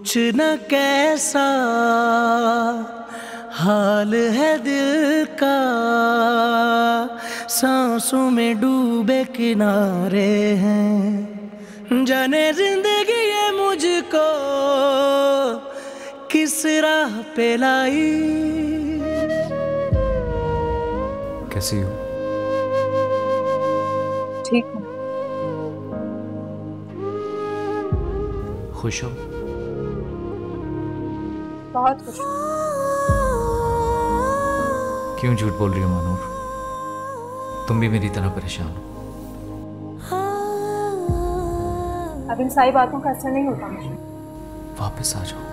कुछ न कैसा हाल है दिल का, सांसों में डूबे किनारे हैं। जाने जिंदगी ये मुझको किस राह पे लाई। कैसी हो? ठीक हूँ। खुश हो? बहुत खुश हूँ। क्यों झूठ बोल रही हो मानूर? तुम भी मेरी तरह परेशान हो। अब इन सारी बातों का असर नहीं होता मुझे। वापस आ जाओ।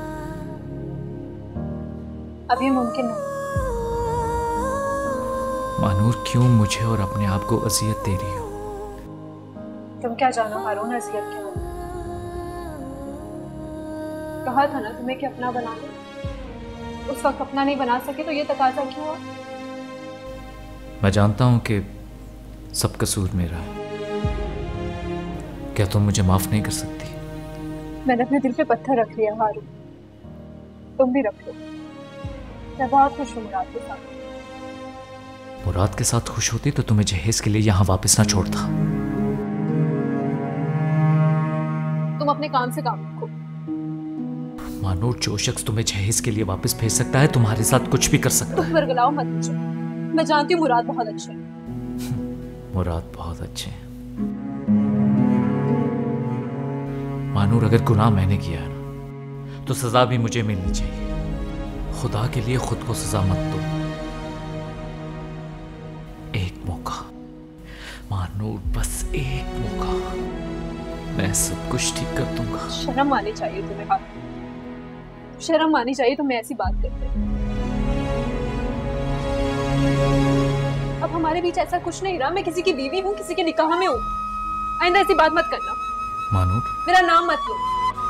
अब ये मुमकिन नहीं। मानूर क्यों मुझे और अपने आप को अजियत दे रही हो? तुम क्या जानो हारून अजियत क्या होती है। कहा था ना तुम्हें कि अपना बना लो। उस वक्त अपना नहीं बना सके तो ये तकाजा क्यों हुआ? मैं जानता हूं कि सब कसूर मेरा है। क्या तुम मुझे माफ नहीं कर सकती? मैंने अपने दिल पे पत्थर रख लिया हारून, तुम भी रख लो। मैं बहुत खुश हूँ मुराद के साथ। मुराद के साथ खुश होती तो तुम्हें जहेज के लिए यहाँ वापस ना छोड़ता। तुम अपने काम से काम रखो। मानूर, जो शख्स तुम्हें जहेज के लिए वापस भेज सकता है तुम्हारे साथ कुछ भी कर सकता है। तुम बरगलाओ मत मुझे। मैं जानती हूँ मुराद बहुत अच्छे है। मुराद बहुत अच्छे हैं। मानूर, अगर गुनाह मैंने किया है ना तो सजा भी मुझे मिलनी चाहिए। खुदा के लिए खुद को सजा मत दो। एक मौका मानूर, बस एक मौका, मैं सब कुछ ठीक कर दूंगा। शर्म आनी चाहिए तुम्हें हारून, शर्म आनी चाहिए तुम्हें ऐसी बात करते। अब हमारे बीच ऐसा कुछ नहीं रहा। मैं किसी की बीवी हूँ, किसी के निकाह में हूँ। आइंदा ऐसी बात मत करना। मानूर, मेरा नाम मत लो।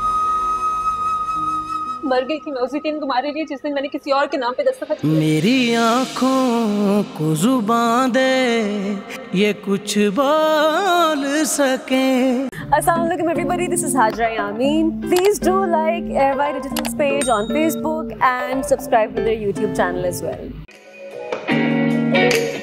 मर गई थी मैं उसी दिन तुम्हारे लिए जिस दिन मैंने किसी और के नाम पे दस्तखत किया। मेरी आँखों को जुबान दे ये कुछ बोल सके। Assalamualaikum everybody, this is Hajra Yamin. Please do like Airby Digital's page on Facebook and subscribe to their YouTube channel as well.